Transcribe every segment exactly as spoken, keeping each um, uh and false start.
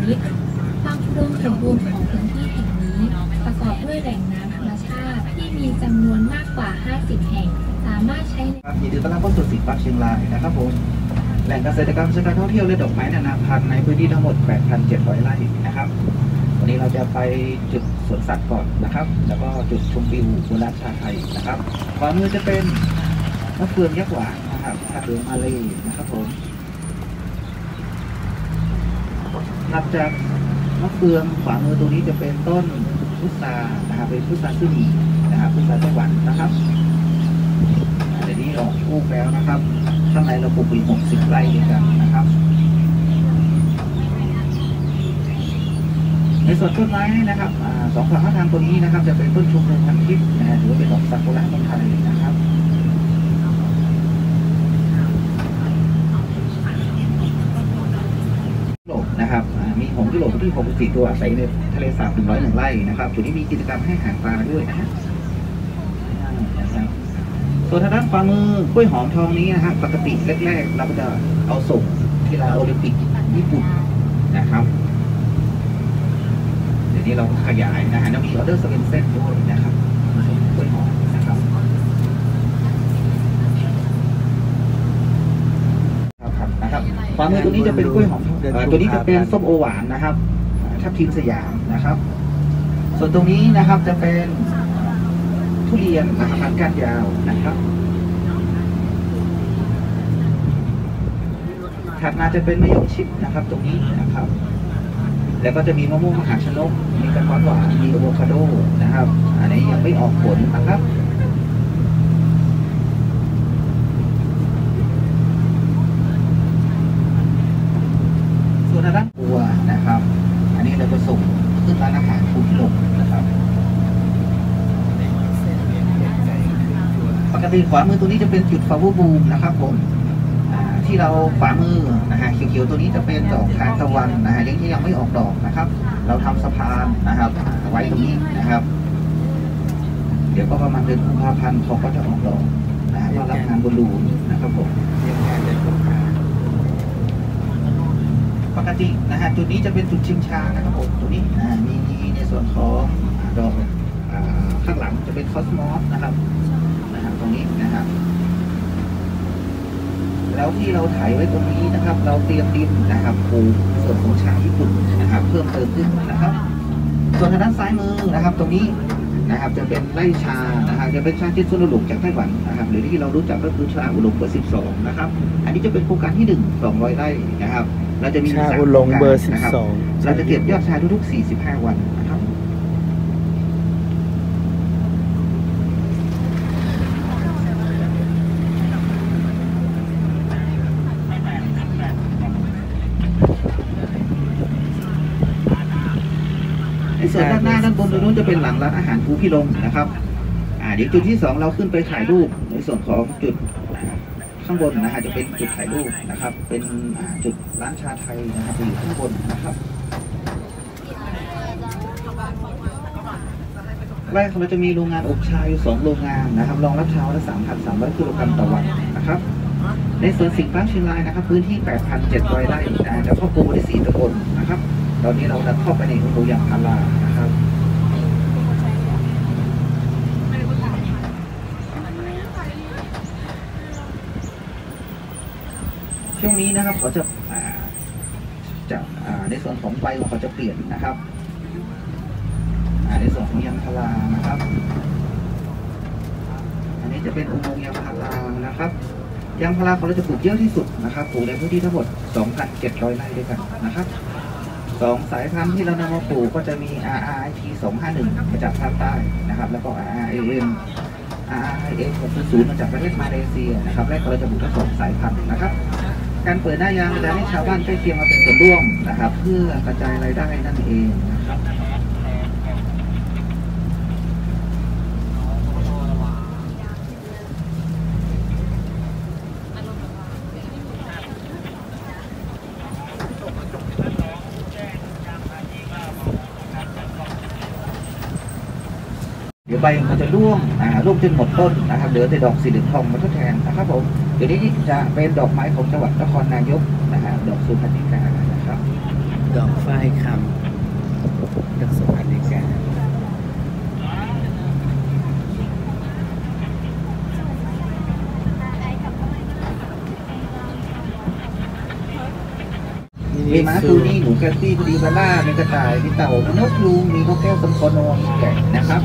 มิตความอุดมสมบูรณ์ของพื้นที่แห่งนี้ประกอบด้วยแหล่งน้ำธรรมชาติที่มีจำนวนมากกว่าห้าสิบแห่งสามารถใช้ยินดีต้อนรับเข้าสู่สิงห์ปาร์คเชียงรายนะครับผมแหล่งเกษตรกรรมเชิงการท่องเที่ยวและดอกไม้นานาพันธุ์ในพื้นที่ทั้งหมด แปดพันเจ็ดร้อย ไร่นะครับวันนี้เราจะไปจุดสวนสัตว์ก่อนนะครับแล้วก็จุดชมวิวบนร้านชาไทยนะครับขวามือจะเป็นมะเฟืองยักษ์หวานนะครับมะเฟืองมาเลยนะครับผมนับจากมะเฟืองขวามือตรงนี้จะเป็นต้นพุทรานะครับเป็นพุทราซึ่งนะครับพุทราไต้หวันนะครับเดี๋ยวนี้ออกลูกแล้วนะครับข้างในเราปลูกไปหกสิบไร่ด้วยกันนะครับในส่วนต้นไม้นะครับสองฝั่งข้างทางตัวนี้นะครับจะเป็นต้นชมพูพันทิพย์นะฮะหรือว่าเป็นดอกซากุระเมืองไทยนะครับโลกนะครับมีหงส์ยุโรปที่หกสิบสี่ตัวอาศัยในทะเลสาบหนึ่งร้อยหนึ่งไร่นะครับจุดนี้มีกิจกรรมให้อาหารปลาด้วยนะฮะส่วนทางด้านขวามือกล้วยหอมทองนี้นะครับปกติแรกๆเราก็จะเอาส่งที่ลานโอลิมปิกญี่ปุ่นนะครับเดี๋ยวนี้เราขยายนะฮะแล้วมีออเดอร์สเปนเซนด้วยนะครับกล้วยหอมนะครับครับนะครับขวามือตัวนี้จะเป็นกล้วยหอมตัวนี้จะเป็นส้มโอหวานนะครับทับทิมสยามนะครับส่วนตรงนี้นะครับจะเป็นทุเรียนนะครับพันธุ์ก้านยาวนะครับถัดมาจะเป็นมะยงชิดนะครับตรงนี้นะครับแล้วก็จะมีมะม่วงมหาชนกมีกระท้อนหวานมีอะโวคาโดนะครับอันนี้ยังไม่ออกผลนะครับส่วนทางด้านบัวนะครับอันนี้เราจะส่งขึ้นร้านอาหารภูพิลมนะครับปกติขวามือตัวนี้จะเป็นจุดฟลาวเวอร์บูมนะครับผมที่เราขวามือนะฮะเขียวๆตัวนี้จะเป็นดอกทานตะวันนะฮะยังที่ยังไม่ออกดอกนะครับเราทำสะพานนะครับไว้ตรงนี้นะครับเดี๋ยวก็ประมาณเดือนกุมภาพันธ์เขาก็จะออกดอกนะฮะรับงานบอลลูนนะครับผมปกตินะฮะจุดนี้จะเป็นจุดชิงช้านะครับผมตัวนี้นะมีในส่วนของดอกข้างหลังจะเป็นคอสมอสนะครับนะครับตรงนี้นะครับแล้วที่เราถ่ายไว้ตรงนี้นะครับเราเตรียมดินนะครับปลูกส่วนของชาญี่ปุ่นนะครับเพิ่มเติมขึ้นนะครับส่วนทางด้านซ้ายมือนะครับตรงนี้นะครับจะเป็นไร่ชานะครับจะเป็นชาที่สุนทรจากไต้หวันนะครับหรือที่เรารู้จักก็คือชาอุหลงเบอร์สิบสองนะครับอันนี้จะเป็นโครงการที่หนึ่งสองร้อยไร่นะครับเราจะมีชาอุหลงเบอร์สิบสองเราจะเก็บยอดชาทุกๆสี่สิบห้าวันนะครับส่วนด้านหน้าด้านบนตรงนู้นจะเป็นหลังร้านอาหารภูพิลมนะครับอ่าเดี๋ยวจุดที่สองเราขึ้นไปถ่ายรูปในส่วนของจุดข้างบนนะฮะจะเป็นจุดถ่ายรูปนะครับเป็นจุดร้านชาไทยนะครับอยู่ข้างบนนะครับแรกเราจะมีโรงงานอบชาอยู่สองโรงงานนะครับรองรับชาละสามพันสามร้อยกิโลกรัมต่อวันนะครับในส่วนสิงห์ปาร์คเชียงรายนะครับพื้นที่ แปดพันเจ็ดร้อย ไร่จะครอบคลุมได้สี่ตำบลนะครับตอนนี้เราเข้าไปในอุโมงค์ยางพารานะครับช่วงนี้นะครับเขาจะจะในส่วนของใบของเขาจะเปลี่ยนนะครับในส่วนของยางพารานะครับอันนี้จะเป็นอุโมงค์ยางพารานะครับยางพาราของเราจะปลูกเยอะที่สุดนะครับปลูกในพื้นที่ทั้งหมด สองพันเจ็ดร้อย ไร่ด้วยกันนะครับสองสายพันธุ์ที่เรานำมาปลูกก็จะมี อาร์ อาร์ ไอ ที สองห้าหนึ่งมาจากภาคใต้นะครับแล้วก็ อาร์ อาร์ เอ เอ็ม อาร์ อาร์ ไอ เอ็ม หกศูนย์มาจากประเทศมาเลเซียนะครับและเราจะปลูกทั้งสองสายพันธุ์นะครับการเปิดหน้ายางจะให้ชาวบ้านใกล้เคียงมาเป็นส่วนร่วมนะครับเพื่อกระจายรายได้นั่นเองนะครับเดี๋ยวใบมันจะร่วงอ่าร่วงจนหมดต้นนะครับเหลือแต่ดอกสีเหลืองทองมาทดแทนนะครับผมเดี๋ยวนี้จะเป็นดอกไม้ของจังหวัดนครนายกนะฮะดอกสุพรรณิกานะครับดอกฝ้ายคำดอกสวรรค์ในกามีม้าตูนี่หนูแคทตี้พอดีบาร่ามีกระต่ายมีเต่ามีนกยูงมีนกแก้วสัมคโนมีแกะนะครับ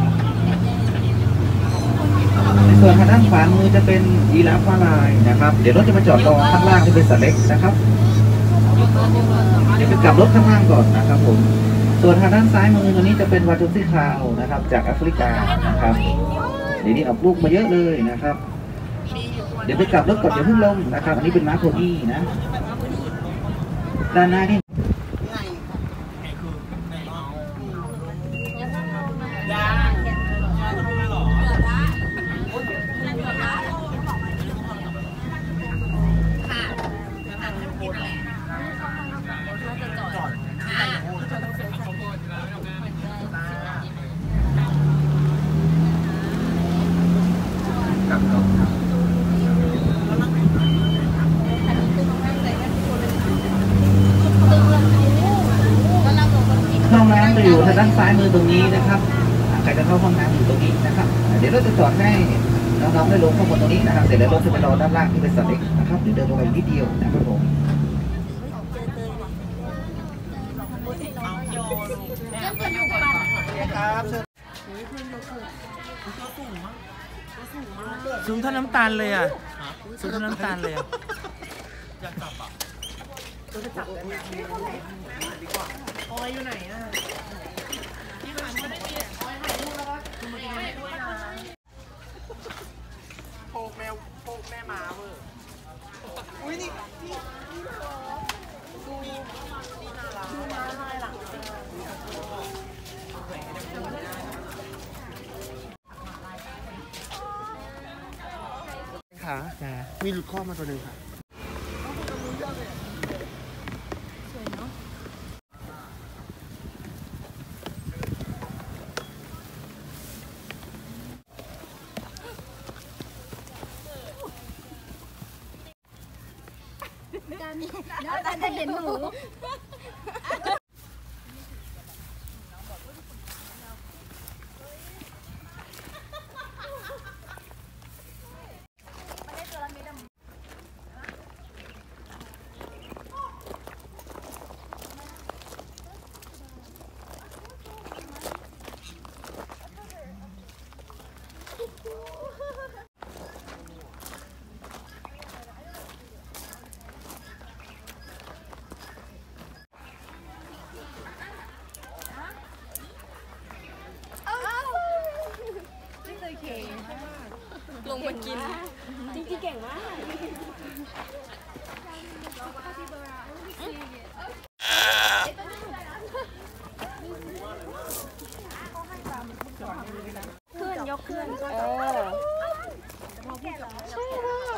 ในส่วนทางด้านขวามือจะเป็นยีราฟม้าลายนะครับเดี๋ยวรถจะมาจอดรอข้างล่างที่เป็นสัตว์เล็กนะครับเดี๋ยวไปกลับรถข้างล่างก่อนนะครับผมส่วนทางด้านซ้ายมือตัวนี้จะเป็นวาตูซี่คาวนะครับจากแอฟริกานะครับเดี๋ยวนี้ออกลูกมาเยอะเลยนะครับ เดี๋ยวไปกลับรถก่อนเดี๋ยวเพิ่งลงนะครับอันนี้เป็นม้าโพนี่นะด้านหน้านี่ห้องน้ำจะอยู่ทางด้านซ้ายมือตรงนี้นะครับใครจะเข้าห้องน้ำอยู่ตรงนี้นะครับเดี๋ยวเราจะจอดให้น้องๆได้ลงข้างบนตรงนี้นะครับเสร็จแล้วรถจะไปรอด้านล่างที่เป็นสัตว์เล็กนะครับเดี๋ยวเดินลงไปนิดเดียวนะครับผมสูงเท่าน้ำตาลเลยอ่ะสูงเท่าน้ำตาลเลยอ่ะออยอยู่ไหนอ่ะที่ร้านไม่ได้ออยถ่ายรูปแล้วก็คุณมาถ่ายด้วยนะโพกแมวโพกแม่หมาเวอร์อุ้ยนี่นี่นี่เหรอดูนี่น่ารักดูมาให้หลังค่ะมีหลุดข้อมาตัวหนึ่งค่ะอาจารย์จะเห็นหนูลงมากินจริงๆเก่งมากขึ้นยกขึ้นเออใช่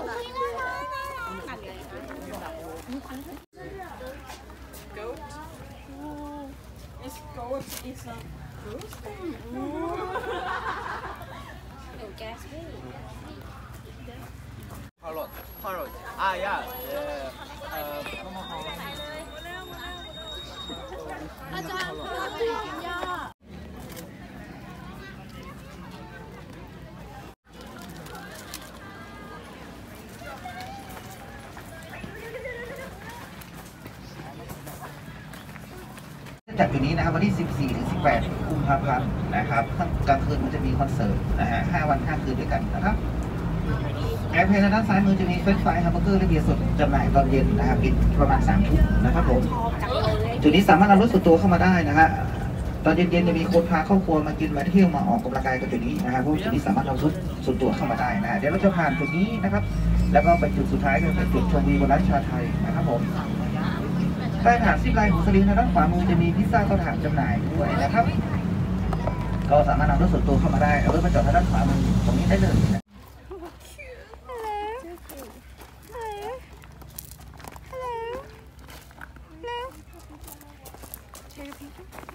Parrot Parrot อ่ะย่าเอ่อเอ่ออาจารย์ค่ะกินยาจัดอยู่นี้นะครับวันที่สิบสี่ถึงสิบแปดกุมภาพันธ์นะครับกลางคืนมันจะมีคอนเสิร์ตนะฮะห้าวันห้าคืนด้วยกันนะครับแอร์เพลย์ด้านซ้ายมือจะมีเฟรนช์ฟรายแฮมเบอร์เกอร์และเบียร์สดจำหน่ายตอนเย็นนะครับปิดประมาณสามทุ่มนะครับผมจุดนี้สามารถนำรถส่วนตัวเข้ามาได้นะฮะตอนเย็นๆจะมีคนพาครอบครัวมากินมาเที่ยวมาออกกำลังกายกันจุดนี้นะครับเพราะจุดนี้สามารถนำรถส่วนตัวเข้ามาได้นะฮะเดี๋ยวเราจะผ่านจุดนี้นะครับแล้วก็ไปจุดสุดท้ายก็เป็นจุดชมวิวบนร้านชาไทยนะครับผมใต้ฐานซิปไลน์ของสลิงทางด้านขวามือจะมีพิซซ่าเตาถ่านจำหน่ายด้วยนะครับก็สามารถนำรถส่วนตัวเข้ามาได้เอารถมาจอดทางด้านขวามือตรงนี้ได้เลยนะ Hello. Hello. Take a picture.